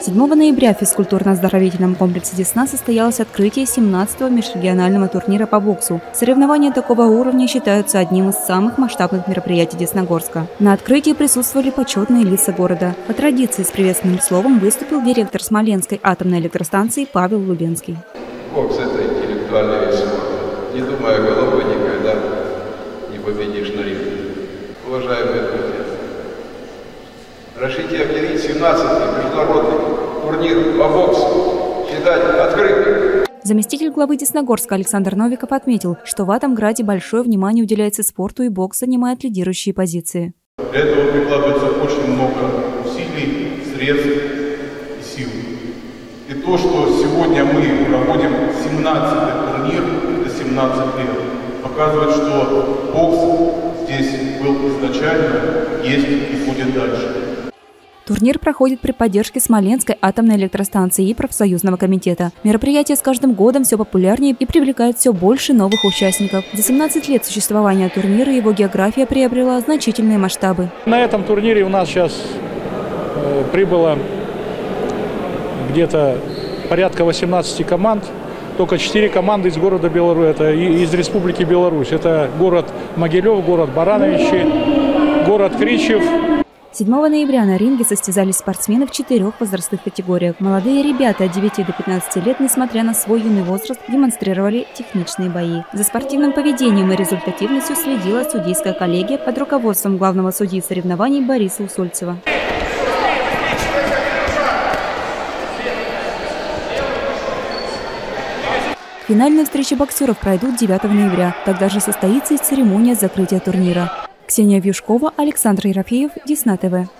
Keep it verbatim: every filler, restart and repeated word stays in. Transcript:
седьмого ноября в физкультурно-оздоровительном комплексе «Десна» состоялось открытие семнадцатого межрегионального турнира по боксу. Соревнования такого уровня считаются одним из самых масштабных мероприятий Десногорска. На открытии присутствовали почетные лица города. По традиции с приветственным словом выступил директор Смоленской атомной электростанции Павел Лубенский. Бокс – это интеллектуальный вид спорта. Не думая головой, никогда не победишь на ринге. Уважаемые друзья, разрешите объявить семнадцатый международный турнир по боксу считать открытым. Заместитель главы Десногорска Александр Новиков отметил, что в Атомграде большое внимание уделяется спорту, и бокс занимает лидирующие позиции. Для этого прикладывается очень много усилий, средств и сил. И то, что сегодня мы проводим семнадцатый турнир, это семнадцать лет, показывает, что бокс здесь был изначально, есть и будет дальше. Турнир проходит при поддержке Смоленской атомной электростанции и профсоюзного комитета. Мероприятие с каждым годом все популярнее и привлекает все больше новых участников. За семнадцать лет существования турнира его география приобрела значительные масштабы. На этом турнире у нас сейчас э, прибыло где-то порядка восемнадцати команд. Только четыре команды из города Беларусь, это из Республики Беларусь. Это город Могилев, город Барановичи, город Кричев. седьмого ноября на ринге состязались спортсмены в четырех возрастных категориях. Молодые ребята от девяти до пятнадцати лет, несмотря на свой юный возраст, демонстрировали техничные бои. За спортивным поведением и результативностью следила судейская коллегия под руководством главного судьи соревнований Бориса Усольцева. Финальные встречи боксеров пройдут девятого ноября. Тогда же состоится и церемония закрытия турнира. Ксения Вьюшкова, Александр Ерофеев, Десна ТВ.